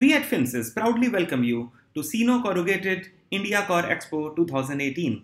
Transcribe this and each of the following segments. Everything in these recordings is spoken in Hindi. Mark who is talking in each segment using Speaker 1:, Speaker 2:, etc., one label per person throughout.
Speaker 1: We at Finces proudly welcome you to Sino Corrugated India Core Expo 2018.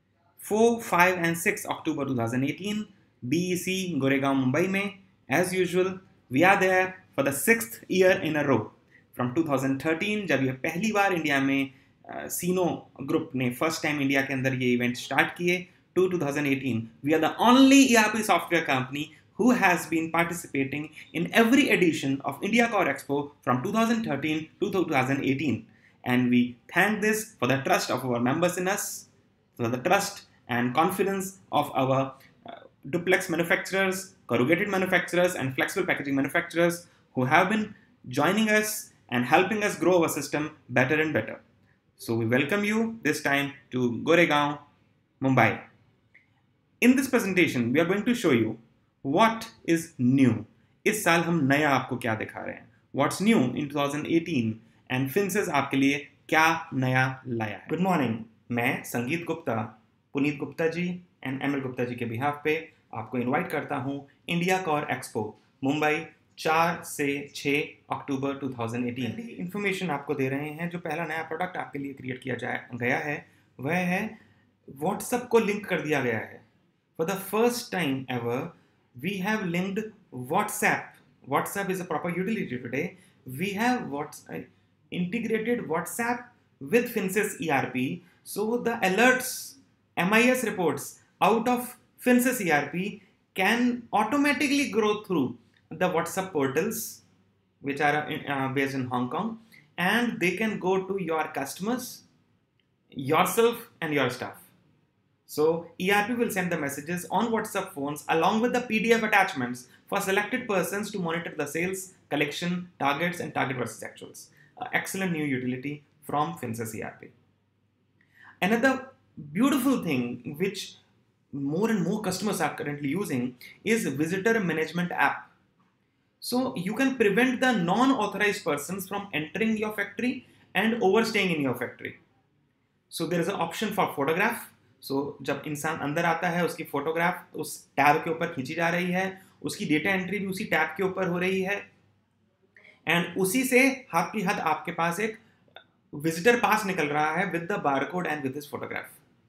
Speaker 1: 4, 5 and 6 October 2018, BEC, Goregaon, Mumbai में. As usual, we are there for the 6th year in a row. From 2013, जब ये पहली बार इंडिया में सीनो ग्रुप ने फर्स्ट टाइम इंडिया के अंदर ये इवेंट स्टार्ट किए, to 2018, we are the only ERP software company who has been participating in every edition of India Core Expo from 2013 to 2018. And we thank this for the trust of our members in us, for the trust and confidence of our duplex manufacturers, corrugated manufacturers and flexible packaging manufacturers who have been joining us and helping us grow our system better and better. So we welcome you this time to Goregaon, Mumbai. In this presentation, we are going to show you what is new. इस साल हम नया आपको क्या दिखा रहे हैं. What's new in 2018 and Finces आपके लिए क्या नया लाया है. Good morning. मैं संगीत गुप्ता, पुनीत गुप्ता जी and एमएल गुप्ता जी के बिहाफ पे आपको इनवाइट करता हूँ इंडिया कोर एक्सपो मुंबई 4 से 6 अक्टूबर 2018. इंफॉर्मेशन आपको दे रहे हैं. जो पहला नया प्रोडक्ट आपके लिए क्रिएट किया गया है वह है व्हाट्सएप को लिंक कर दिया गया है. For the first time ever, we have linked WhatsApp. WhatsApp is a proper utility today. We have integrated WhatsApp with Finces ERP. So the alerts, MIS reports out of Finces ERP can automatically go through the WhatsApp portals, which are based in Hong Kong, and they can go to your customers, yourself, and your staff. So ERP will send the messages on WhatsApp phones along with the PDF attachments for selected persons to monitor the sales, collection, targets and target versus actuals. Excellent new utility from Finces ERP. Another beautiful thing which more and more customers are currently using is Visitor Management app. So you can prevent the non-authorized persons from entering your factory and overstaying in your factory. So there is an option for photograph. So, जब इंसान अंदर आता है उसकी फोटोग्राफ उस टैब के ऊपर खींची जा रही है, उसकी डेटा एंट्री भी उसी टैब के ऊपर हो रही है एंड उसी से हाथ की हद आपके पास एक विजिटर पास निकल रहा है with the barcode and with this photograph.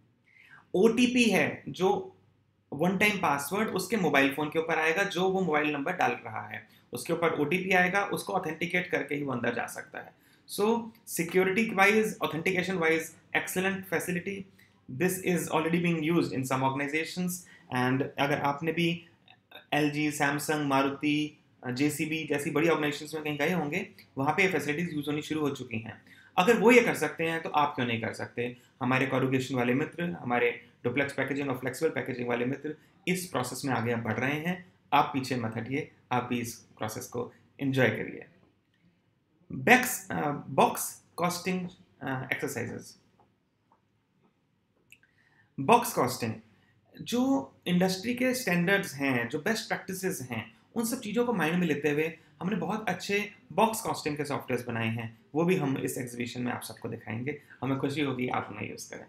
Speaker 1: OTP है जो वन टाइम पासवर्ड उसके मोबाइल फोन के ऊपर आएगा, जो वो मोबाइल नंबर डाल रहा है उसके ऊपर ओटीपी आएगा, उसको ऑथेंटिकेट करके ही वो अंदर जा सकता है. So security wise, authentication wise excellent facility. This is already being used in some organizations and अगर आपने भी LG, Samsung, Maruti, JCB जैसी बड़ी ऑर्गेनाइजेशंस में कहीं गए होंगे, वहाँ पे ये फैसिलिटीज यूज होनी शुरू हो चुकी हैं. अगर वो ये कर सकते हैं तो आप क्यों नहीं कर सकते. हमारे कॉरुगेशन वाले मित्र, हमारे डुप्लेक्स पैकेजिंग और फ्लेक्सिबल पैकेजिंग वाले मित्र इस प्रोसेस में आगे बढ़ रहे हैं. आप पीछे मत हटिए, आप भी इस प्रोसेस को एंजॉय करिए. Box costing exercises. Box costing जो इंडस्ट्री के स्टैंडर्ड्स हैं, जो बेस्ट प्रैक्टिसेस हैं, उन सब चीज़ों को माइंड में लेते हुए हमने बहुत अच्छे बॉक्स कॉस्टिंग के सॉफ्टवेयर्स बनाए हैं. वो भी हम इस एग्जीबिशन में आप सबको दिखाएंगे. हमें खुशी होगी आप उन्हें यूज़ करें.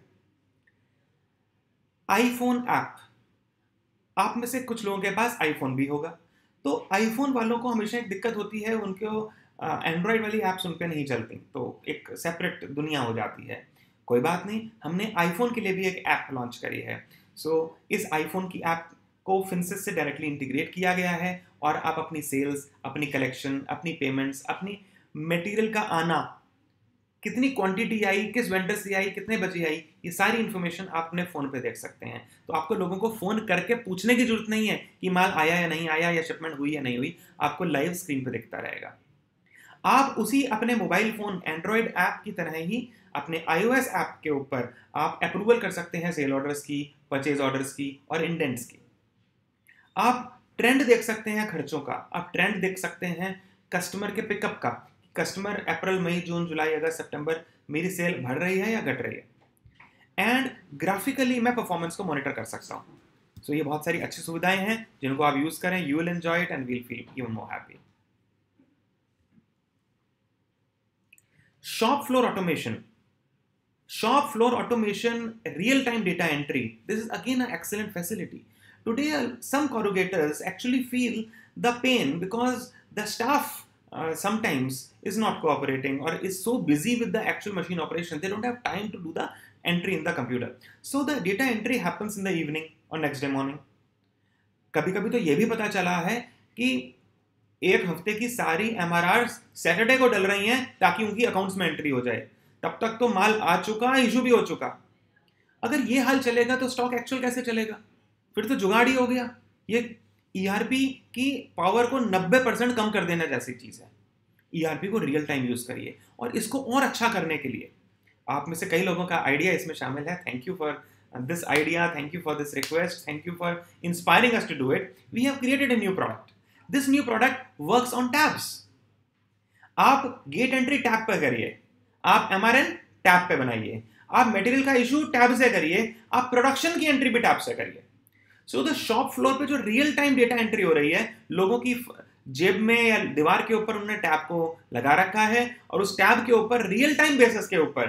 Speaker 1: IPhone app. आप में से कुछ लोगों के पास आईफोन भी होगा, तो आईफोन वालों को हमेशा एक दिक्कत होती है, उनको एंड्रॉयड वाली ऐप्स उन पर नहीं चलती, तो एक सेपरेट दुनिया हो जाती है. कोई बात नहीं, हमने आईफोन के लिए भी एक ऐप लॉन्च करी है. सो इस आईफोन की ऐप को फिंसेस से डायरेक्टली इंटीग्रेट किया गया है और आप अपनी सेल्स, अपनी कलेक्शन, अपनी पेमेंट्स, अपनी मटेरियल का आना, कितनी क्वांटिटी आई, किस वेंडर से आई, कितने बजे आई, ये सारी इन्फॉर्मेशन आप अपने फ़ोन पे देख सकते हैं. तो आपको लोगों को फ़ोन करके पूछने की जरूरत नहीं है कि माल आया या नहीं आया या शिपमेंट हुई या नहीं हुई. आपको लाइव स्क्रीन पर दिखता रहेगा. आप उसी अपने मोबाइल फ़ोन एंड्रॉयड ऐप की तरह ही अपने iOS ऐप के ऊपर आप अप्रूवल कर सकते हैं सेल ऑर्डर्स की, परचेज ऑर्डर्स की और इंडेंट्स की. आप ट्रेंड देख सकते हैं खर्चों का. आप ट्रेंड देख सकते हैं कस्टमर के पिकअप का. कस्टमर अप्रैल, मई, जून, जुलाई, अगस्त, सितंबर मेरी सेल बढ़ रही है या घट रही है. एंड ग्राफिकली मैं परफॉर्मेंस को मॉनिटर कर सकता हूँ. सो ये बहुत सारी अच्छी सुविधाएं हैं जिनको आप यूज़ करें. You will enjoy it and will feel even more happy. Shop floor automation. Shop floor automation, real-time data entry. This is again an excellent facility. Today, some corrugators actually feel the pain because the staff sometimes is not cooperating or is so busy with the actual machine operation, they don't have time to do the entry in the computer. So the data entry happens in the evening or next day morning. कभी कभी तो ये भी पता चला है कि एक हफ्ते की सारी MRR सैटरडे को डल रही हैं ताकि उनकी अकाउंट्स में एंट्री हो जाए, तब तक तो माल आ चुका, इशू भी हो चुका। अगर ये हाल चलेगा तो स्टॉक एक्चुअल कैसे चलेगा? फिर तो जुगाड़ ही हो गया। ये ERP की पावर को 90% कम कर देना जैसी चीज़ है। ERP को रियल टाइम यूज़ करिए, और इसको और अच्छा करने के लिए आप में से कई लोगों का आइडिया इसमें शामिल है। Thank you for this idea, thank you for this request, thank you for inspiring us to do it. We have created a new product. This new product works on tabs. आप गेट एंट्री टैब पे करिए, आप MRN टैब पे बनाइए, आप मटेरियल का इशू टैब से करिए, आप प्रोडक्शन की एंट्री भी टैब से करिए। सो द शॉप फ्लोर पे जो रियल टाइम डेटा एंट्री हो रही है, लोगों की जेब में या दीवार के ऊपर उन्होंने टैब को लगा रखा है, और उस टैब के ऊपर रियल टाइम बेसिस के ऊपर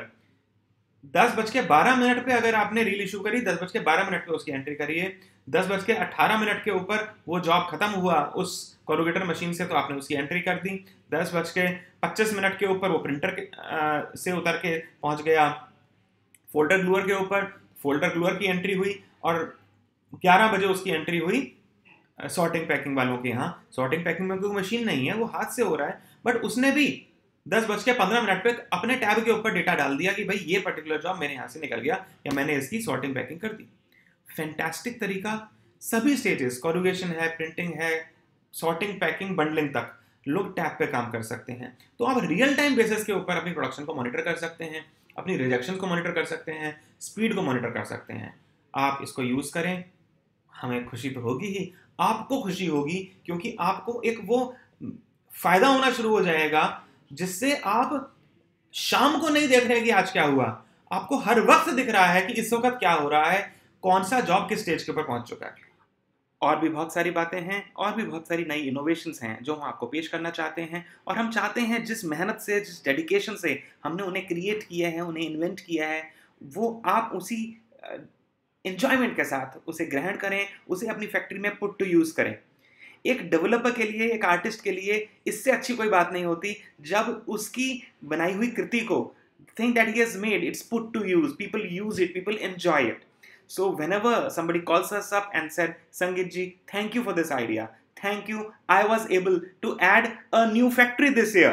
Speaker 1: 10:12 पे अगर आपने रील इशू करी, 10:12 पे उसकी एंट्री करिए। 10:18 के ऊपर वो जॉब खत्म हुआ उस कोरुगेटर मशीन से, तो आपने उसकी एंट्री कर दी। 10:25 के ऊपर वो प्रिंटर से उतर के पहुंच गया फोल्डर ग्लूअर के ऊपर, फोल्डर ग्लूअर की एंट्री हुई, और 11 बजे उसकी एंट्री हुई सॉर्टिंग पैकिंग वालों के यहाँ। सॉर्टिंग पैकिंग में कोई मशीन नहीं है, वो हाथ से हो रहा है, बट उसने भी 10:15 पे अपने टैब के ऊपर डेटा डाल दिया कि भाई ये पर्टिकुलर जॉब मेरे यहाँ से निकल गया, या मैंने इसकी सॉर्टिंग पैकिंग कर दी। फैंटास्टिक तरीका। सभी स्टेजेस, कोरुगेशन है, प्रिंटिंग है, सॉर्टिंग, पैकिंग, बंडलिंग तक लोग टैब पे काम कर सकते हैं। तो आप रियल टाइम बेसिस के ऊपर अपनी प्रोडक्शन को मॉनिटर कर सकते हैं, अपनी रिजेक्शन को मॉनिटर कर सकते हैं, स्पीड को मॉनिटर कर सकते हैं। आप इसको यूज़ करें, हमें खुशी तो होगी ही, आपको खुशी होगी, क्योंकि आपको एक वो फायदा होना शुरू हो जाएगा जिससे आप शाम को नहीं देख रहे कि आज क्या हुआ, आपको हर वक्त दिख रहा है कि इस वक्त क्या हो रहा है, कौन सा जॉब किस स्टेज के ऊपर पहुंच चुका है। और भी बहुत सारी बातें हैं, और भी बहुत सारी नई इनोवेशंस हैं जो हम आपको पेश करना चाहते हैं, और हम चाहते हैं जिस मेहनत से, जिस डेडिकेशन से हमने उन्हें क्रिएट किया है, उन्हें इन्वेंट किया है, वो आप उसी एंजॉयमेंट के साथ उसे ग्रहण करें, उसे अपनी फैक्ट्री में पुट टू यूज़ करें। एक डेवलपर के लिए, एक आर्टिस्ट के लिए इससे अच्छी कोई बात नहीं होती जब उसकी बनाई हुई कृति को, thing that he has made, it's put to use, people use it, people enjoy it. So whenever somebody calls us up and said, Sangeet ji, thank you for this idea. Thank you. I was able to add a new factory this year.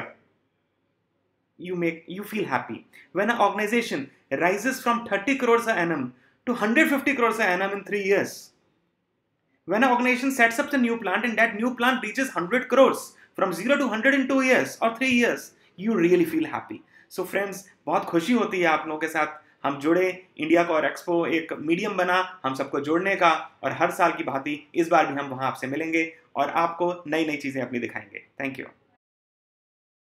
Speaker 1: You feel happy. When an organization rises from 30 crores a annum to 150 crores a annum in 3 years. When an organization sets up the new plant and that new plant reaches 100 crores from 0 to 100 in 2 years or 3 years, you really feel happy. So friends, बहुत खुशी होती है आप लोगों के साथ हम जुड़े। इंडिया कोर एक्सपो एक मीडियम बना हम सबको जोड़ने का, और हर साल की भांति इस बार भी हम वहाँ आपसे मिलेंगे और आपको नई नई चीज़ें अपनी दिखाएंगे। Thank you.